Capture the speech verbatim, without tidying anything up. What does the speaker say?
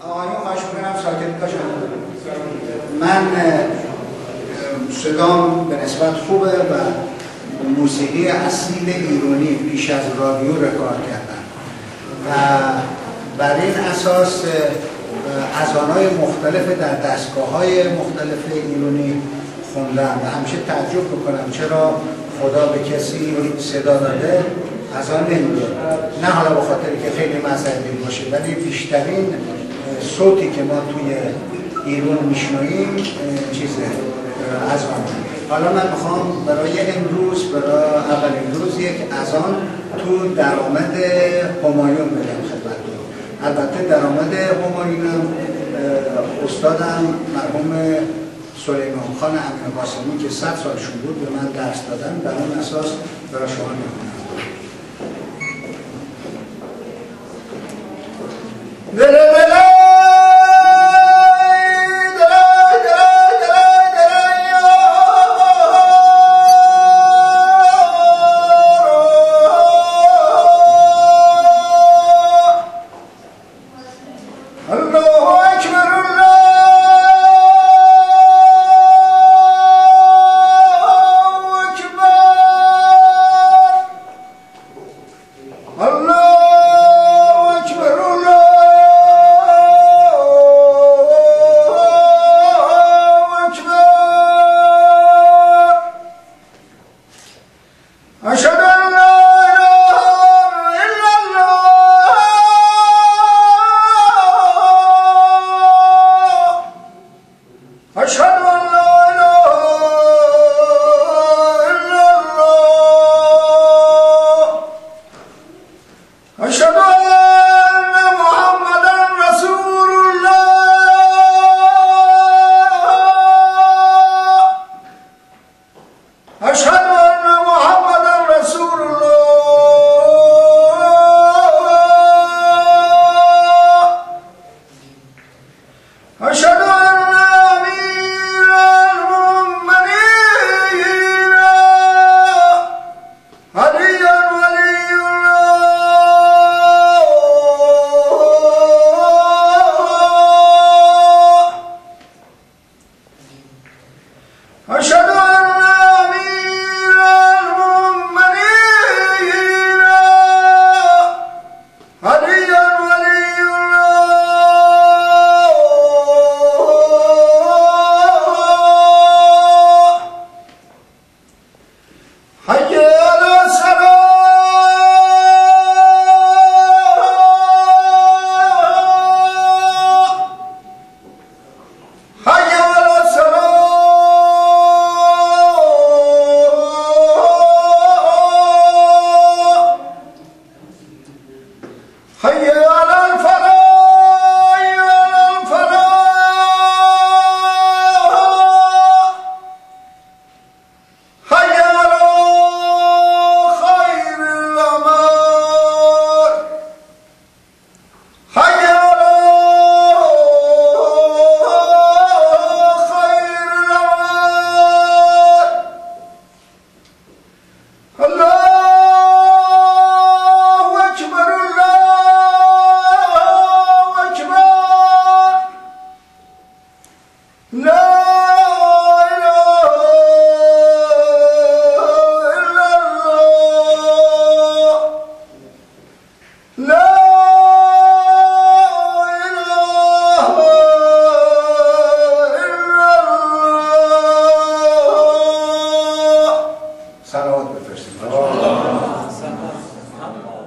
آقایون خواهش می‌کنم ساکت باشن. من صدام به نسبت خوبه و موسیقی اصیل ایرانی پیش از رادیو رکورد کردم و بر این اساس اذان‌های مختلف در دستگاه‌های مختلف ایرانی خوندم و همیشه تعجب میکنم چرا خدا به کسی صدا داده اذان نمیده. نه حالا به خاطری که خیلی مذهبی باشه، ولی بیشترین صوتی که ما توی ایران میشنویم چیزه اذان. حالا من میخوام برای امروز، برای اولین روز یک اذان تو درآمد همایون بدم خدمتتون. البته درآمد همایونم استادم مرحوم سلیمان خان امین قاسمی که صد سالشون بود به من درس دادن، بر اون اساس برای شما میخونم. صلوات بفرستیم.